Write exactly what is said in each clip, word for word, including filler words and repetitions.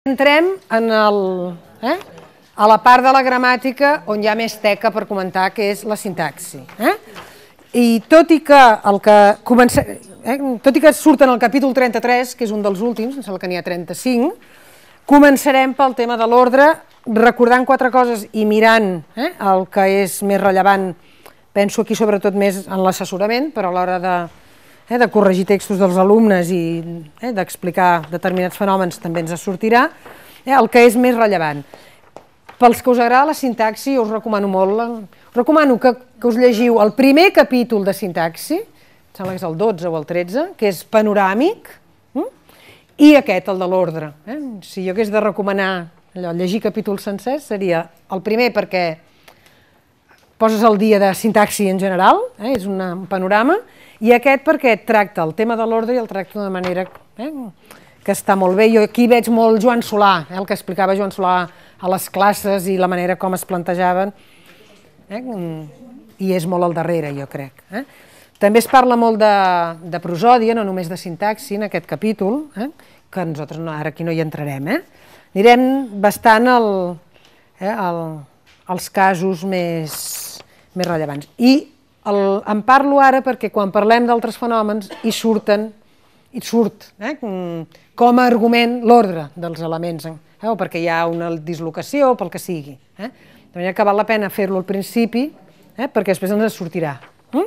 Entrem en el, eh, a la part de la gramàtica on hi ha més teca per comentar, que és la sintaxi. Eh? I tot i que, el que comença, eh, tot i que surt en el capítol trenta-tres, que és un dels últims, em sembla que n'hi ha trenta-cinc, començarem pel tema de l'ordre, recordant quatre coses i mirant eh, el que és més rellevant, penso aquí sobretot més en l'assessorament, però a l'hora de, eh, de corregir textos dels alumnes i eh, d'explicar determinats fenòmens també ens sortirà, eh, el que és més rellevant. Pels que us agrada la sintaxi, us recomano molt, us recomano que, que us llegiu el primer capítol de sintaxi, em sembla que és el dotze o el tretze, que és panoràmic, hm? I aquest, el de l'ordre. Eh? Si jo hagués de recomanar allò, llegir capítols sencers, seria el primer perquè poses el dia de sintaxi en general, eh? És una, un panorama, i aquest perquè tracta el tema de l'ordre i el tracta d'una manera eh? que està molt bé. Jo aquí veig molt Joan Solà, eh? El que explicava Joan Solà a les classes i la manera com es plantejaven, eh? I és molt al darrere, jo crec. Eh? També es parla molt de, de prosòdia, no només de sintaxi, en aquest capítol, eh? Que nosaltres no, ara aquí no hi entrarem. Eh? Anirem bastant al, eh? al, als casos més, més rellevants. I el, en parlo ara perquè quan parlem d'altres fenòmens hi surten, hi surt eh? com a argument l'ordre dels elements, eh? o perquè hi ha una dislocació o pel que sigui. Eh? De manera que val la pena fer-lo al principi eh? perquè després ens sortirà. Mm?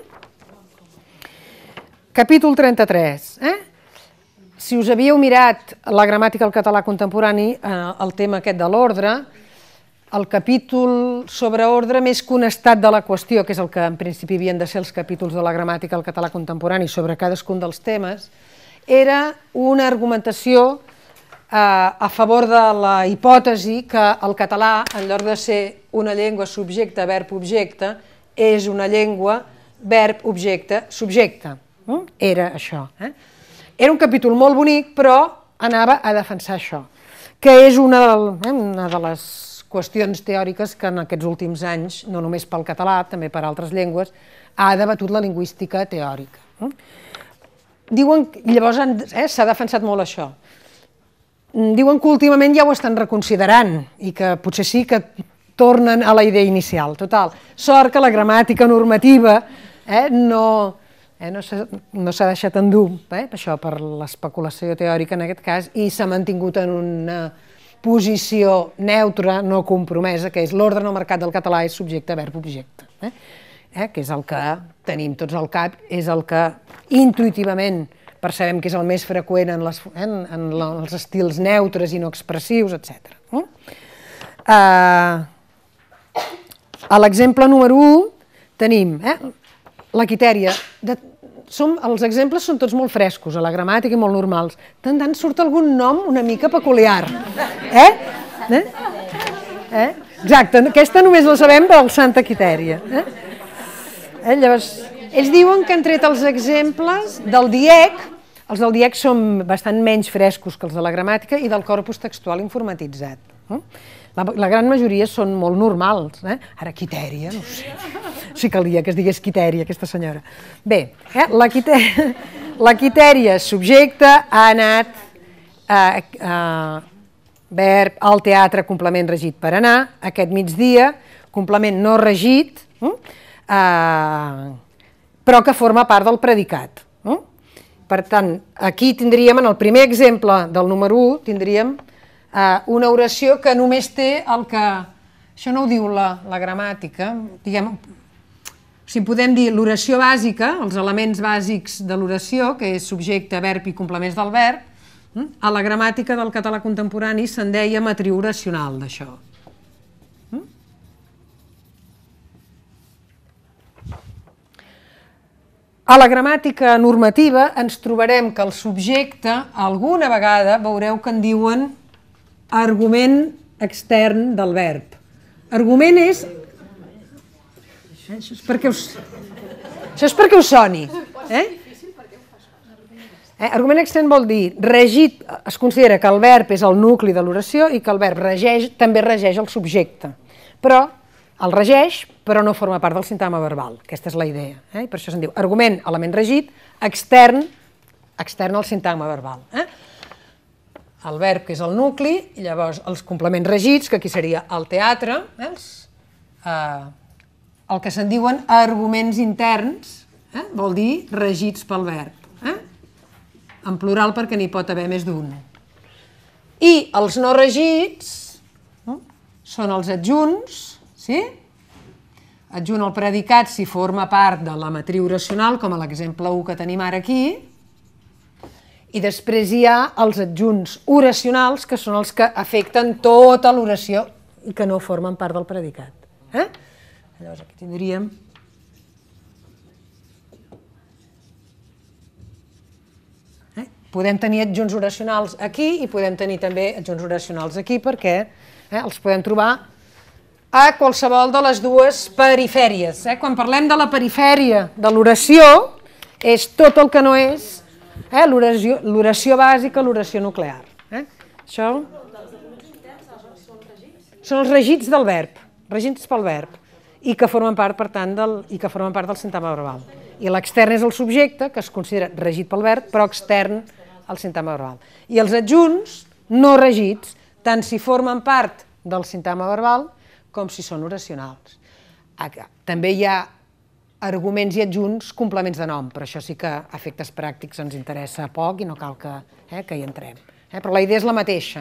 Capítol trenta-tres. Eh? Si us havíeu mirat la gramàtica al català contemporani, eh, el tema aquest de l'ordre, el capítol sobre ordre més que un estat de la qüestió, que és el que en principi havien de ser els capítols de la gramàtica al català contemporani sobre cadascun dels temes, era una argumentació eh, a favor de la hipòtesi que el català, en lloc de ser una llengua subjecte, verb, objecte, és una llengua verb, objecte, subjecte. Mm? Era això. Eh? Era un capítol molt bonic, però anava a defensar això, que és una de, eh, una de les qüestions teòriques que en aquests últims anys, no només pel català, també per altres llengües, ha debatut la lingüística teòrica. Diuen, llavors eh, s'ha defensat molt això. Diuen que últimament ja ho estan reconsiderant i que potser sí que tornen a la idea inicial. Total, sort que la gramàtica normativa eh, no, eh, no s'ha no deixat endur eh, això per l'especulació teòrica en aquest cas i s'ha mantingut en una posició neutra, no compromesa, que és l'ordre no marcat del català és subjecte, verb, objecte. Eh? Eh? Que és el que tenim tots al cap, és el que intuïtivament percebem que és el més freqüent en, les, eh? en els estils neutres i no expressius, etcètera. Eh? Uh, a l'exemple número u tenim eh? la quitèria. De, som, els exemples són tots molt frescos, a la gramàtica i molt normals. Tant tant surt algun nom una mica peculiar. Eh? Eh? Eh? Exacte, aquesta només la sabem del Santa Quitèria. Eh? Eh? Llavors, ells diuen que han tret els exemples del diec, els del diec són bastant menys frescos que els de la gramàtica i del corpus textual informatitzat. Eh? La, la gran majoria són molt normals. Eh? Ara, Quitèria, no sé. Sí que calia que es digués Quitèria, aquesta senyora. Bé, eh? la, quitèria, la Quitèria subjecte ha anat eh, eh, verb al teatre, complement regit per anar, aquest migdia, complement no regit, eh? Eh, però que forma part del predicat. Eh? Per tant, aquí tindríem, en el primer exemple del número u, tindríem Uh, una oració que només té el que... Això no ho diu la, la gramàtica, diguem... Si podem dir l'oració bàsica, els elements bàsics de l'oració, que és subjecte, verb i complements del verb, a la gramàtica del català contemporani se'n deia matriu oracional, d'això. A la gramàtica normativa ens trobarem que el subjecte, alguna vegada, veureu que en diuen argument extern del verb. Argument és... Això és perquè us, Això és perquè us soni. Eh? Eh? Argument extern vol dir regit, es considera que el verb és el nucli de l'oració i que el verb regeix, també regeix el subjecte. Però el regeix, però no forma part del sintagma verbal. Aquesta és la idea. Eh? I per això se'n diu argument, element regit, extern, extern al sintagma verbal. Eh? el verb, que és el nucli, i llavors els complements regits, que aquí seria el teatre, el que se'n diuen arguments interns, vol dir regits pel verb, en plural perquè n'hi pot haver més d'un. I els no regits són els adjunts, sí? Adjunt al predicat si forma part de la matriu oracional, com a l'exemple u que tenim ara aquí, i després hi ha els adjunts oracionals, que són els que afecten tota l'oració i que no formen part del predicat. Llavors aquí tindríem... Podem tenir adjunts oracionals aquí i podem tenir també adjunts oracionals aquí perquè els podem trobar a qualsevol de les dues perifèries. Quan parlem de la perifèria de l'oració, és tot el que no és l'oració bàsica, l'oració nuclear. Això són els regits del verb, regits pel verb, i que formen part, per tant, i que formen part del sintagma verbal. I l'extern és el subjecte, que es considera regit pel verb, però extern al sintagma verbal. I els adjunts no regits, tant si formen part del sintagma verbal com si són oracionals. També hi ha arguments i adjunts complements de nom, però això sí que a efectes pràctics ens interessa poc i no cal que hi entrem. Però la idea és la mateixa.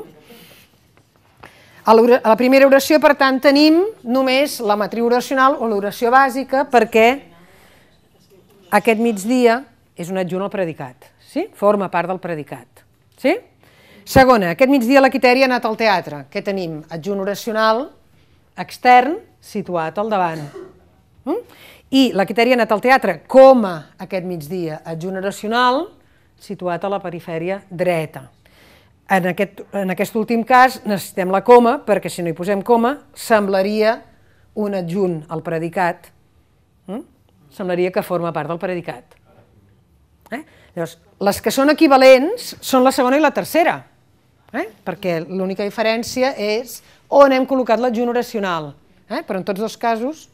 A la primera oració, per tant, tenim només la matriu oracional o l'oració bàsica perquè aquest migdia és un adjunt al predicat, forma part del predicat. Segona, aquest migdia la Quitèria ha anat al teatre. Què tenim? Adjunt oracional extern situat al davant. I la Quitèria ha anat al teatre, coma, aquest migdia, adjunt oracional situat a la perifèria dreta. En aquest últim cas necessitem la coma, perquè si no hi posem coma, semblaria un adjunt al predicat, semblaria que forma part del predicat. Llavors, les que són equivalents són la segona i la tercera, perquè l'única diferència és on hem col·locat l'adjunt oracional, però en tots dos casos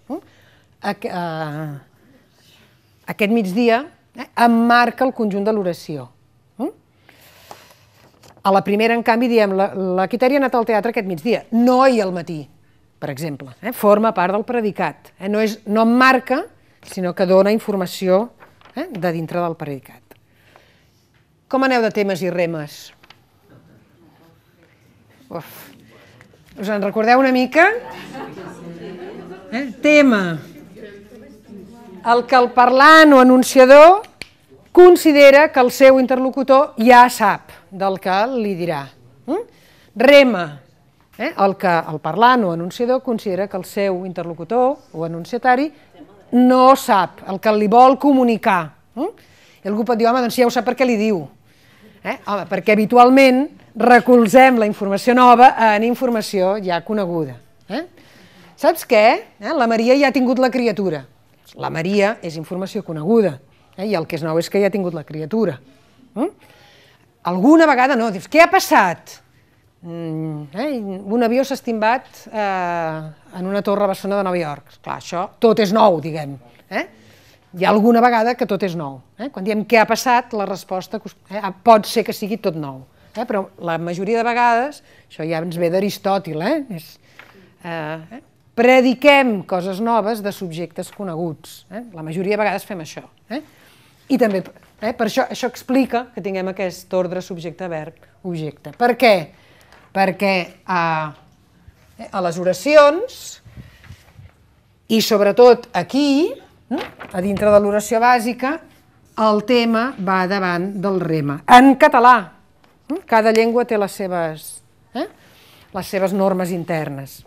aquest migdia emmarca el conjunt de l'oració. A la primera, en canvi, diem la Quitèria ha anat al teatre aquest migdia, no ahir al matí, per exemple. Forma part del predicat. No emmarca, sinó que dona informació de dintre del predicat. Com aneu de temes i remes? Us en recordeu una mica? Tema. El que el parlant o anunciador considera que el seu interlocutor ja sap del que li dirà. Rema. El que el parlant o anunciador considera que el seu interlocutor o anunciatari no sap, el que li vol comunicar. I algú pot dir, home, doncs ja ho sap perquè li diu. Home, perquè habitualment recolzem la informació nova en informació ja coneguda. Saps què? La Maria ja ha tingut la criatura. La Maria és informació coneguda i el que és nou és que ja ha tingut la criatura. Alguna vegada no, dius, què ha passat? Un avió s'ha estimbat en una torre bessona de Nova York. Clar, això tot és nou, diguem. Hi ha alguna vegada que tot és nou. Quan diem què ha passat, la resposta pot ser que sigui tot nou. Però la majoria de vegades, això ja ens ve d'Aristòtil, prediquem coses noves de subjectes coneguts. La majoria de vegades fem això. I també, per això, això explica que tinguem aquest ordre subjecte-verb-objecte. Per què? Perquè a les oracions, i sobretot aquí, a dintre de l'oració bàsica, el tema va davant del rema. En català, cada llengua té les seves, les seves normes internes.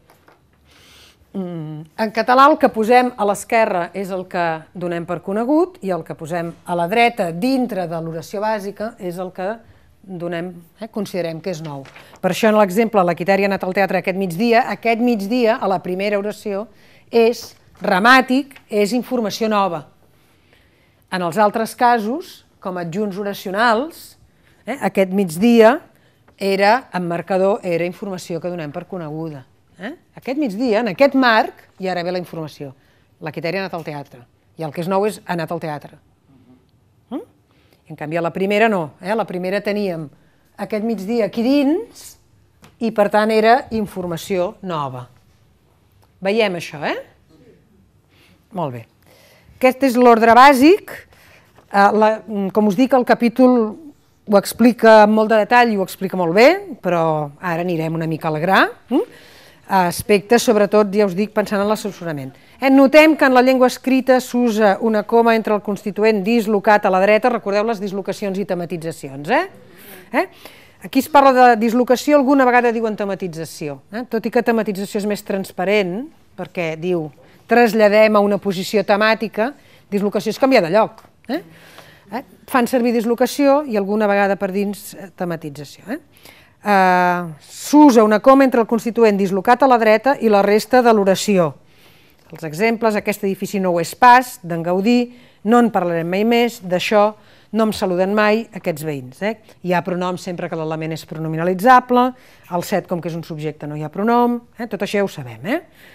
En català el que posem a l'esquerra és el que donem per conegut i el que posem a la dreta dintre de l'oració bàsica és el que donem, considerem que és nou. Per això en l'exemple, la Quitèria ha anat al teatre aquest migdia, aquest migdia, a la primera oració, és ramàtic, és informació nova. En els altres casos, com adjunts oracionals, aquest migdia era, en marcador, era informació que donem per coneguda. Aquest migdia, en aquest marc, ja ara ve la informació. La Quitèria ha anat al teatre. I el que és nou és ha anat al teatre. En canvi, a la primera no. A la primera teníem aquest migdia aquí dins i, per tant, era informació nova. Veiem això, eh? Molt bé. Aquest és l'ordre bàsic. Com us dic, el capítol ho explica amb molt de detall i ho explica molt bé, però ara anirem una mica al gra. Aspectes, sobretot, ja us dic, pensant en l'assessorament. Notem que en la llengua escrita s'usa una coma entre el constituent dislocat a la dreta, recordeu les dislocacions i tematitzacions, eh? Aquí es parla de dislocació, alguna vegada diuen tematització, tot i que tematització és més transparent, perquè diu traslladem a una posició temàtica, dislocació és canviar de lloc. Fan servir dislocació i alguna vegada per dins tematització. S'usa una coma entre el constituent dislocat a la dreta i la resta de l'oració. Els exemples, aquest edifici no ho és pas, d'en Gaudí, no en parlarem mai més, d'això no em saluden mai aquests veïns. Hi ha pronoms sempre que l'element és pronominalitzable, el set com que és un subjecte no hi ha pronom, tot això ja ho sabem.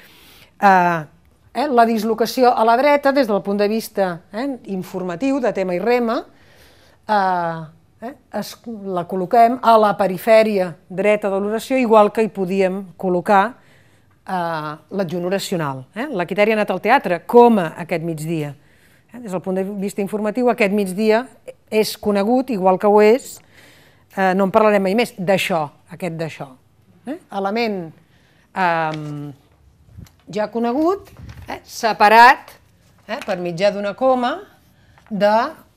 La dislocació a la dreta, des del punt de vista informatiu, de tema i rema, la col·loquem a la perifèria dreta de l'oració, igual que hi podíem col·locar l'adjunt oracional. La Quitèria ha anat al teatre, coma aquest migdia. Des del punt de vista informatiu, aquest migdia és conegut, igual que ho és, no en parlarem mai més, d'això, aquest d'això. Element ja conegut, separat per mitjà d'una coma de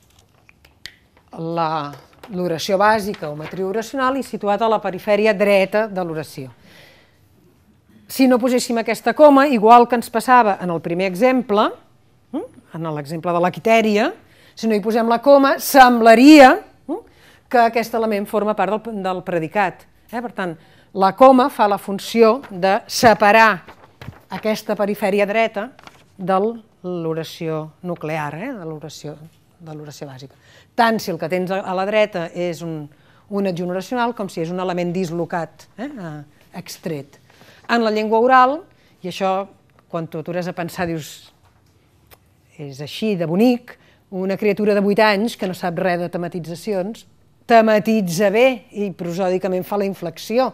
l'oració bàsica o matriu oracional i situat a la perifèria dreta de l'oració. Si no poséssim aquesta coma, igual que ens passava en el primer exemple, en l'exemple de la Quitèria, si no hi posem la coma, semblaria que aquest element forma part del predicat. Per tant, la coma fa la funció de separar aquesta perifèria dreta de l'oració nuclear, de l'oració bàsica. Tant si el que tens a la dreta és un adjunt oracional com si és un element dislocat, extret. En la llengua oral, i això quan tu atures a pensar dius és així de bonic, una criatura de vuit anys que no sap res de tematitzacions, tematitza bé i prosòdicament fa la inflexió.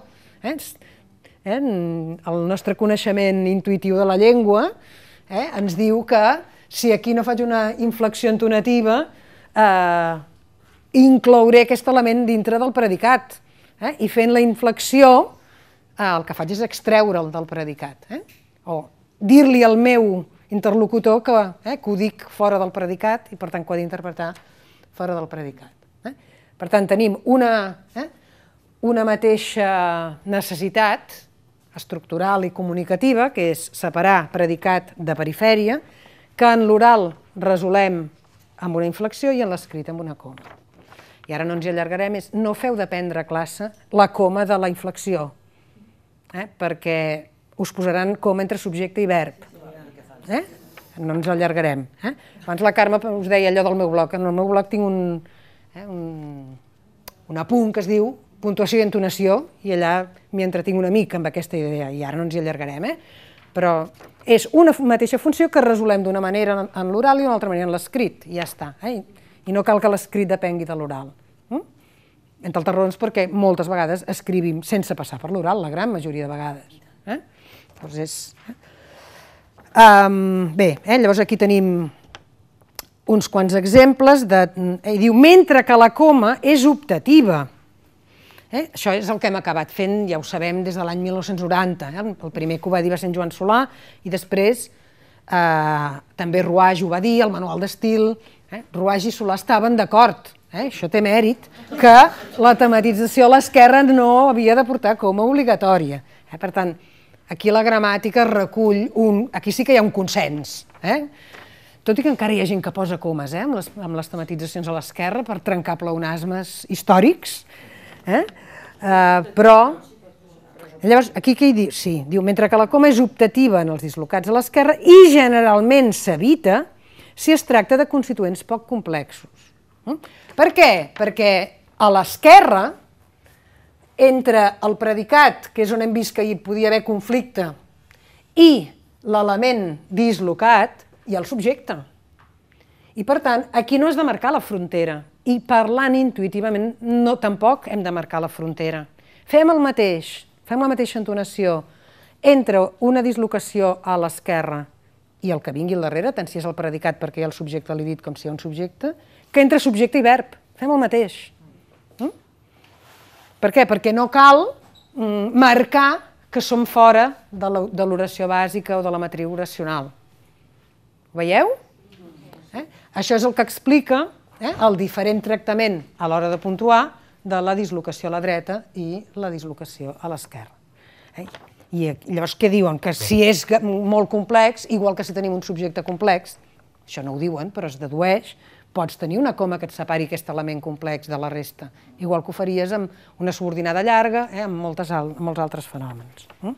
El nostre coneixement intuïtiu de la llengua ens diu que si aquí no faig una inflexió entonativa, inclouré aquest element dintre del predicat. I fent la inflexió, el que faig és extreure'l del predicat. O dir-li al meu interlocutor que ho dic fora del predicat i per tant que ho ha d'interpretar fora del predicat. Per tant, tenim una mateixa necessitat estructural i comunicativa, que és separar predicat de perifèria, que en l'oral resolem amb una inflexió i en l'escrit amb una coma. I ara no ens hi allargarem, és no feu dependre a classe la coma de la inflexió, perquè us posaran coma entre subjecte i verb. No ens allargarem. Abans la Carme us deia allò del meu blog, en el meu blog tinc un apunt que es diu puntuació i entonació, i allà m'hi entretinc una mica amb aquesta idea, i ara no ens hi allargarem, però és una mateixa funció que resolem d'una manera en l'oral i d'una altra manera en l'escrit, i ja està. I no cal que l'escrit depengui de l'oral. Entre altres raons perquè moltes vegades escrivim sense passar per l'oral, la gran majoria de vegades. Llavors és... Bé, llavors aquí tenim uns quants exemples de... Diu, mentre que la coma és optativa. Això és el que hem acabat fent, ja ho sabem, des de l'any mil nou-cents noranta. El primer que ho va dir va ser en Joan Solà i després també Ruage ho va dir, el manual d'estil. Ruage i Solà estaven d'acord. Això té mèrit, que la tematització a l'esquerra no havia de portar coma obligatòria. Per tant, aquí la gramàtica recull un... Aquí sí que hi ha un consens. Tot i que encara hi ha gent que posa comes amb les tematitzacions a l'esquerra per trencar pleonasmes històrics, però... Llavors, aquí què hi diu? Sí, diu, mentre que la coma és optativa en els dislocats a l'esquerra i generalment s'evita si es tracta de constituents poc complexos. Per què? Perquè a l'esquerra, entre el predicat, que és on hem vist que hi podia haver conflicte, i l'element dislocat, hi ha el subjecte. I per tant, aquí no has de marcar la frontera. i parlant intuïtivament no, tampoc hem de marcar la frontera. Fem el mateix, fem la mateixa entonació entre una dislocació a l'esquerra i el que vingui al darrere, tant si és el predicat perquè hi ha el subjecte a l'he dit com si hi ha un subjecte, que entre subjecte i verb. Fem el mateix. Mm? Per què? Perquè no cal mm, marcar que som fora de l'oració bàsica o de la matriu oracional. Ho veieu? Eh? Això és el que explica eh, el diferent tractament a l'hora de puntuar de la dislocació a la dreta i la dislocació a l'esquerra. Eh? I llavors què diuen? Que si és molt complex, igual que si tenim un subjecte complex, això no ho diuen, però es dedueix, pots tenir una coma que et separi aquest element complex de la resta, igual que ho faries amb una subordinada llarga, eh, amb, moltes, amb molts altres fenòmens. Uh,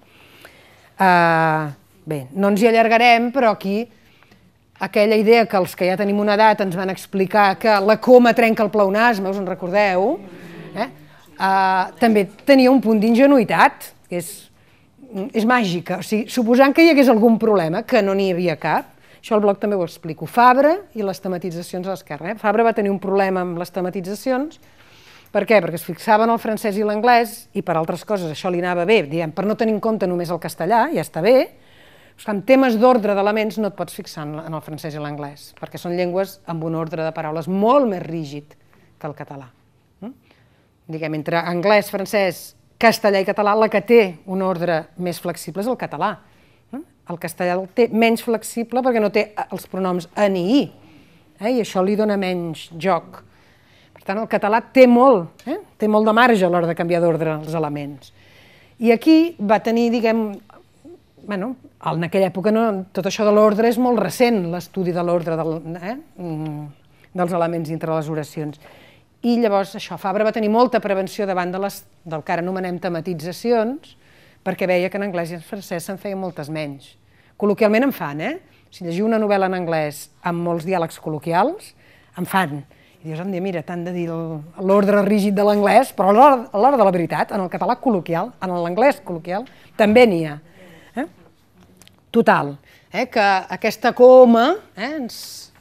bé, no ens hi allargarem, però aquí aquella idea que els que ja tenim una edat ens van explicar que la coma trenca el pleonasme, us en recordeu? Eh? Uh, també tenia un punt d'ingenuïtat, que és, és màgica, o sigui, suposant que hi hagués algun problema, que no n'hi havia cap. Això al blog també ho explico. Fabra i les tematitzacions a l'esquerra. Eh? Fabra va tenir un problema amb les tematitzacions. Per què? Perquè es fixava en el francès i l'anglès i per altres coses això li anava bé, diguem, per no tenir en compte només el castellà, ja està bé. En temes d'ordre d'elements no et pots fixar en el francès i l'anglès, perquè són llengües amb un ordre de paraules molt més rígid que el català. Mm? Diguem, entre anglès, francès, castellà i català, la que té un ordre més flexible és el català. El castellà el té menys flexible perquè no té els pronoms a ni i, eh? I això li dona menys joc. Per tant, el català té molt, eh? té molt de marge a l'hora de canviar d'ordre els elements. I aquí va tenir, diguem, bueno, en aquella època no, tot això de l'ordre és molt recent, l'estudi de l'ordre del, eh? dels elements dintre les oracions. I llavors això, Fabra va tenir molta prevenció davant de les, del que ara anomenem tematitzacions, perquè veia que en anglès i en francès se'n feien moltes menys. Col·loquialment en fan, eh? Si llegiu una novel·la en anglès amb molts diàlegs col·loquials, en fan. I dius, mira, t'han de dir l'ordre rígid de l'anglès, però a l'hora de la veritat, en el català col·loquial, en l'anglès col·loquial, també n'hi ha. Eh? Total, eh? que aquesta coma, eh? ens,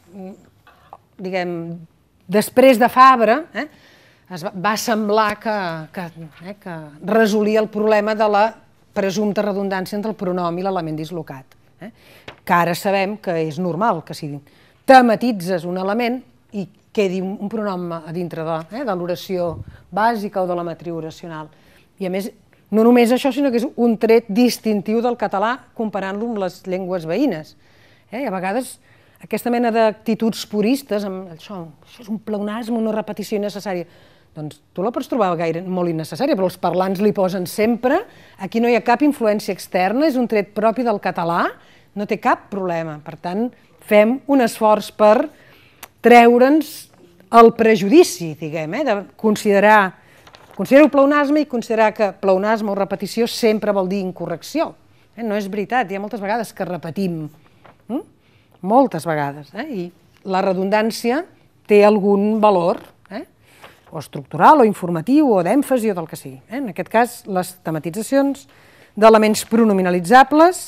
diguem, després de Fabra, eh? es va, va semblar que, que, eh? que resolia el problema de la presumpta redundància entre el pronom i l'element dislocat. Eh? Que ara sabem que és normal, que si tematitzes un element i quedi un pronom a dintre de, eh, de l'oració bàsica o de la matriu oracional. I a més, no només això, sinó que és un tret distintiu del català comparant-lo amb les llengües veïnes. Eh? I a vegades aquesta mena d'actituds puristes, amb això, això és un pleonasme, una repetició innecessària, doncs tu la pots trobar gaire molt innecessària, però els parlants li posen sempre, aquí no hi ha cap influència externa, és un tret propi del català, no té cap problema. Per tant, fem un esforç per treure'ns el prejudici, diguem, eh, de considerar, considero pleonasme i considerar que pleonasme o repetició sempre vol dir incorrecció. Eh? No és veritat, hi ha moltes vegades que repetim, hm? moltes vegades, eh? I la redundància té algun valor, eh? o estructural, o informatiu, o d'èmfasi, o del que sigui. Eh? En aquest cas, les tematitzacions d'elements pronominalitzables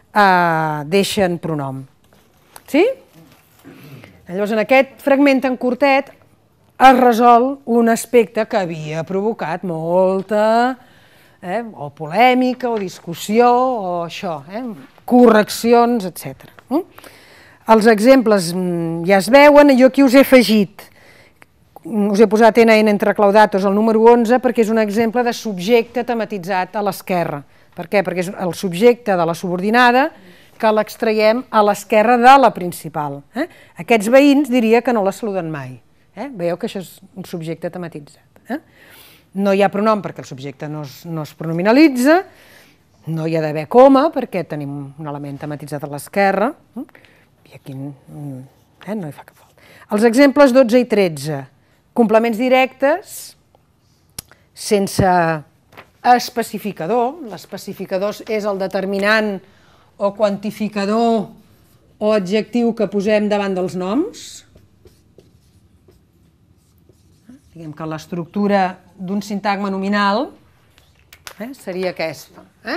eh, deixen pronom. Sí? Llavors, en aquest fragment tan curtet es resol un aspecte que havia provocat molta eh, o polèmica, o discussió, o això, eh, correccions, etcètera. Mm? Els exemples ja es veuen, jo aquí us he afegit, us he posat ena ena entre claudatos el número onze perquè és un exemple de subjecte tematitzat a l'esquerra. Per què? Perquè és el subjecte de la subordinada que l'extraiem a l'esquerra de la principal. Eh? Aquests veïns diria que no la saluden mai. Eh? Veieu que això és un subjecte tematitzat. Eh? No hi ha pronom perquè el subjecte no es, no es pronominalitza, no hi ha d'haver coma perquè tenim un element tematitzat a l'esquerra, i aquí eh, no hi fa cap falta. Els exemples dotze i tretze, complements directes sense especificador, l'especificador és el determinant o quantificador o adjectiu que posem davant dels noms. Diguem que l'estructura d'un sintagma nominal eh, seria aquesta. Eh?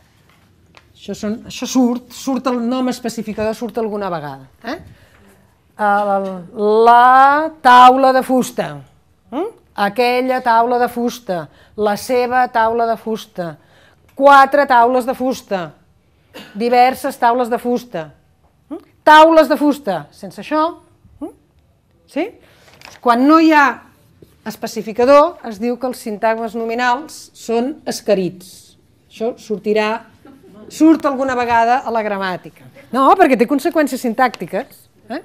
Això, són, això surt, surt el nom especificador, surt alguna vegada. Eh? la taula de fusta, aquella taula de fusta, la seva taula de fusta, quatre taules de fusta, diverses taules de fusta, taules de fusta, sense això, sí? Quan no hi ha especificador, es diu que els sintagmes nominals són escarits. Això sortirà, surt alguna vegada a la gramàtica. No, perquè té conseqüències sintàctiques. Eh?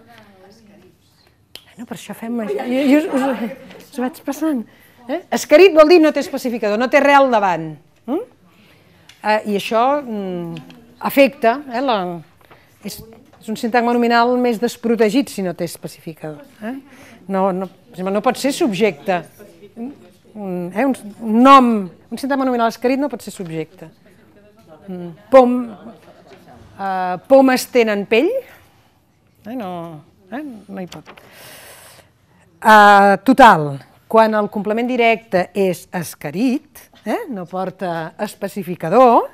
No, per això fem això. Jo, jo us, us, us vaig passant. Eh? Escarit vol dir no té especificador, no té real davant. Mm? Eh, I això mm, afecta, eh, la, és, és un sintagma nominal més desprotegit si no té especificador. Eh? No, no, no pot ser subjecte. Un, eh, un, un nom, un sintagma nominal escarit no pot ser subjecte. Mm, pom, eh, pomes tenen pell? Eh, no, eh, no hi pot. Uh, total, quan el complement directe és escarit, eh, no porta especificador,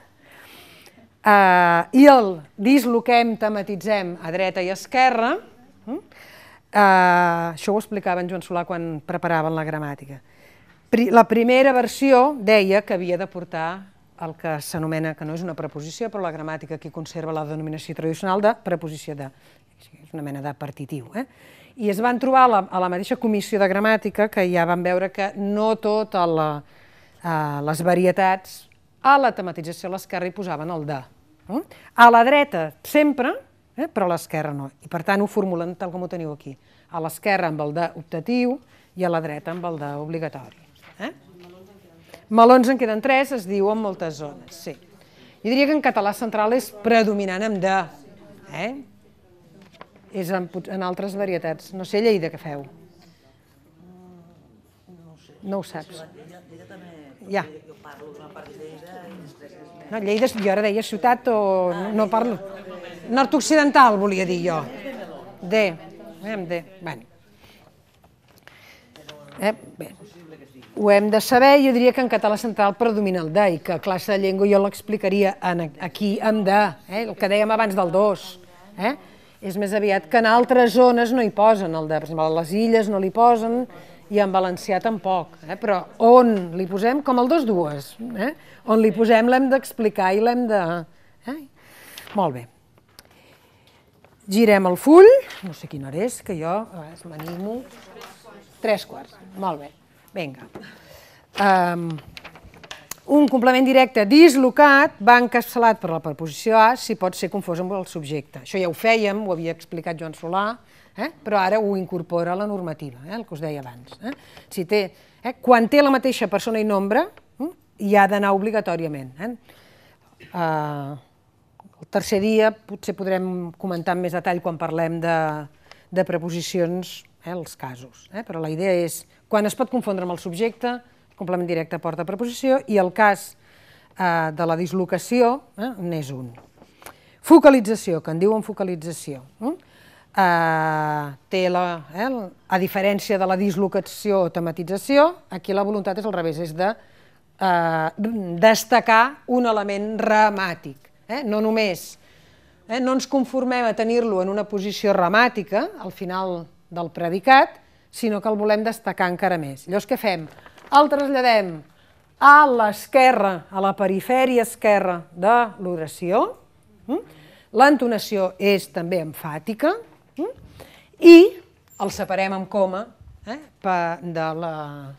uh, i el disloquem, tematitzem a dreta i esquerra, uh, això ho explicava en Joan Solà quan preparaven la gramàtica. Pri, la primera versió deia que havia de portar el que s'anomena, que no és una preposició, però la gramàtica aquí conserva la denominació tradicional de preposició de, és una mena de partitiu, eh? I es van trobar a la, a la mateixa comissió de gramàtica que ja van veure que no totes la, uh, les varietats a la tematització a l'esquerra hi posaven el de. Eh? A la dreta sempre, eh, però a l'esquerra no. I per tant ho formulen tal com ho teniu aquí. A l'esquerra amb el de optatiu i a la dreta amb el de obligatori. Eh? Melons en queden tres, es diu en moltes zones. Sí. Jo diria que en català central és predominant amb de. Eh? És en, en altres varietats. No sé, Lleida, què feu? No ho saps. Ja. No, Lleida, jo ara deia ciutat o no parlo. Nord-occidental, volia dir jo. De. Anem de. Bé. Eh, bé. Ho hem de saber, jo diria que en català central predomina el de, i que a classe de llengua jo l'explicaria aquí amb de, eh, el que dèiem abans del dos. Eh? És més aviat que en altres zones no hi posen el de, per exemple, a les illes no li posen i en valencià tampoc, eh? Però on li posem, com el dos dues, eh? On li posem l'hem d'explicar i l'hem de... Eh? Molt bé. Girem el full, no sé quina hora és, que jo m'animo... Tres quarts, molt bé, vinga. Um, un complement directe dislocat va encapçalat per la preposició a si pot ser confós amb el subjecte. Això ja ho fèiem, ho havia explicat Joan Solà, eh? Però ara ho incorpora a la normativa, eh? El que us deia abans. Eh? Si té, eh? Quan té la mateixa persona i nombre, eh? Hi ha d'anar obligatòriament. Eh? Uh, el tercer dia potser podrem comentar amb més detall quan parlem de, de preposicions, eh? Els casos. Eh? Però la idea és, quan es pot confondre amb el subjecte, el complement directe porta preposició i el cas eh, de la dislocació eh, n'és un. Focalització, que en diuen focalització. Eh? Eh, té la, eh, a diferència de la dislocació o tematització, aquí la voluntat és al revés, és de eh, destacar un element ramàtic. Eh? No només, eh, no ens conformem a tenir-lo en una posició ramàtica, al final del predicat, sinó que el volem destacar encara més. Llavors què fem? El traslladem a l'esquerra, a la perifèria esquerra de l'oració. L'entonació és també emfàtica i el separem amb coma eh, de, la,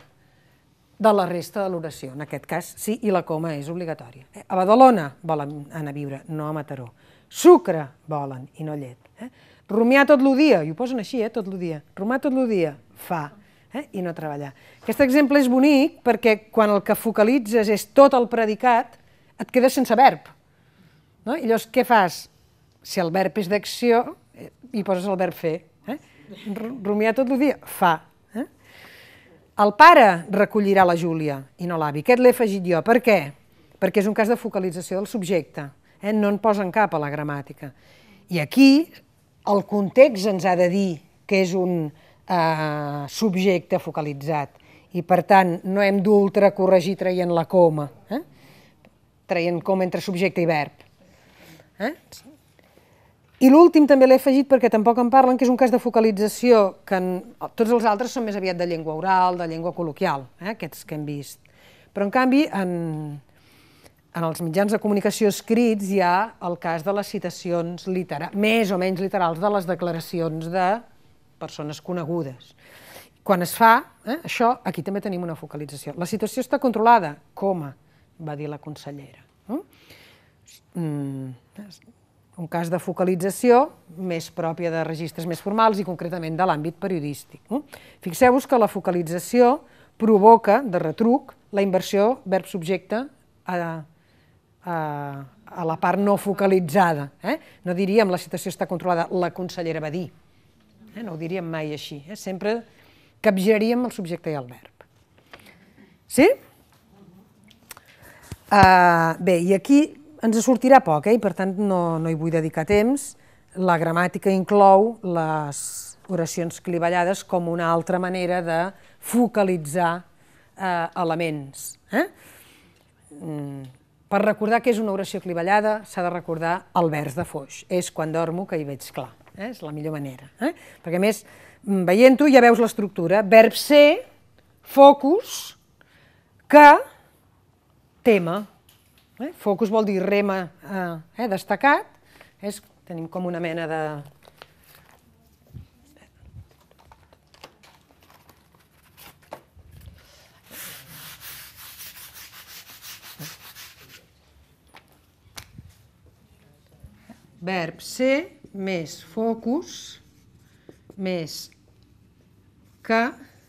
de la resta de l'oració. En aquest cas, sí, i la coma és obligatòria. A Badalona volen anar a viure, no a Mataró. Sucre volen i no llet. Eh? Rumiar tot el dia, i ho posen així, eh, tot el dia. Rumiar tot el dia, fa. Eh, i no treballar. Aquest exemple és bonic perquè quan el que focalitzes és tot el predicat, et quedes sense verb. No? I llavors què fas? Si el verb és d'acció, hi poses el verb fer. Eh? Rumiar tot el dia, fa. Eh? El pare recollirà la Júlia i no l'avi. Aquest l'he afegit jo. Per què? Perquè és un cas de focalització del subjecte. Eh? No en posen cap a la gramàtica. I aquí el context ens ha de dir que és un Uh, subjecte focalitzat i per tant no hem d'ultracorregir traient la coma, eh? Traient coma entre subjecte i verb. Eh? I l'últim també l'he afegit perquè tampoc en parlen, que és un cas de focalització, que tots els altres són més aviat de llengua oral, de llengua col·loquial, aquests que hem vist. Però en canvi, en els mitjans de comunicació escrits hi ha el cas de les citacions més o menys literals de les declaracions de persones conegudes. Quan es fa això, aquí també tenim una focalització. La situació està controlada, com va dir la consellera. Un cas de focalització més pròpia de registres més formals i concretament de l'àmbit periodístic. Fixeu-vos que la focalització provoca, de retruc, la inversió verb-subjecte a la part no focalitzada. No diríem la situació està controlada, la consellera va dir. No ho diríem mai així. Sempre capgiraríem el subjecte i el verb. Sí? Bé, i aquí ens sortirà poc, i per tant no hi vull dedicar temps. La gramàtica inclou les oracions clivellades com una altra manera de focalitzar elements. Per recordar què és una oració clivellada s'ha de recordar el vers de Foix. És quan dormo que hi veig clar. És la millor manera. Perquè a més, veient-ho ja veus l'estructura. Verb ser, focus, que, tema. Focus vol dir rema destacat, tenim com una mena de... Verb ser més focus més que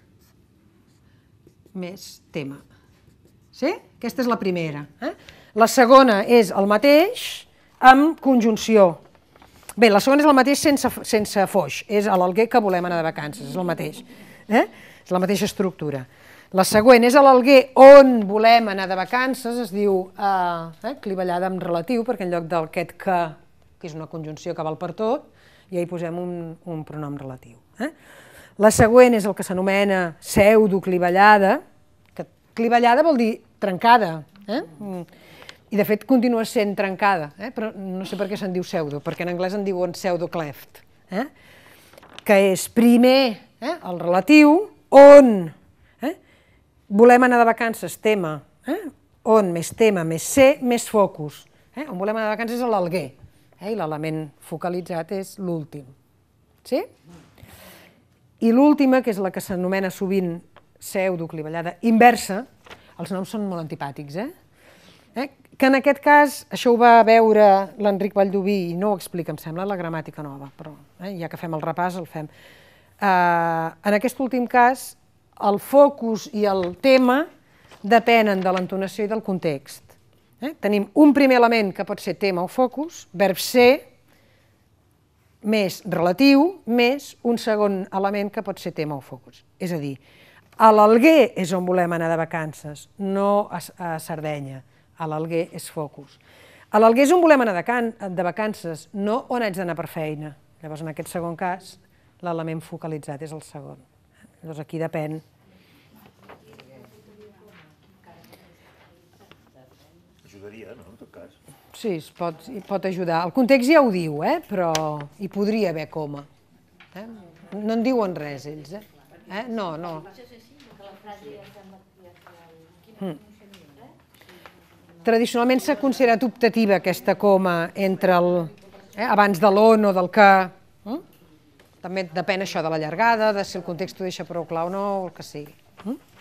més tema. Sí? Aquesta és la primera. La segona és el mateix amb conjunció. Bé, la segona és el mateix sense Foix, és a l'Alguer que volem anar de vacances, és el mateix. És la mateixa estructura. La següent és a l'Alguer on volem anar de vacances, es diu clivellada amb relatiu, perquè en lloc d'aquest que, que és una conjunció que val per tot, ja hi posem un pronom relatiu. La següent és el que s'anomena pseudoclivellada, que clivellada vol dir trencada, i de fet continua sent trencada, però no sé per què se'n diu pseudo, perquè en anglès en diuen pseudocleft, que és primer el relatiu, on volem anar de vacances, tema, on més tema, més ser, més focus. On volem anar de vacances és a l'Alguer, i l'element focalitzat és l'últim. Sí? I l'última, que és la que s'anomena sovint pseudoclivellada inversa, els noms són molt antipàtics, eh? Que en aquest cas, això ho va veure l'Enric Vallduví i no ho explica, em sembla, la gramàtica nova, però ja que fem el repàs, el fem. En aquest últim cas, el focus i el tema depenen de l'entonació i del context. Tenim un primer element que pot ser tema o focus, verb ser, més relatiu, més un segon element que pot ser tema o focus. És a dir, a l'Alguer és on volem anar de vacances, no a Sardenya. A l'Alguer és focus. A l'Alguer és on volem anar de vacances, no on haig d'anar per feina. Llavors, en aquest segon cas, l'element focalitzat és el segon. Llavors, aquí depèn. Ajudaria, no?, en tot cas. Sí, pot ajudar. El context ja ho diu, però hi podria haver coma. No en diuen res, ells. No, no. Tradicionalment s'ha considerat optativa aquesta coma entre el... abans de l'on o del que. També depèn això de la llargada, de si el context ho deixa prou clar o no, o el que sigui.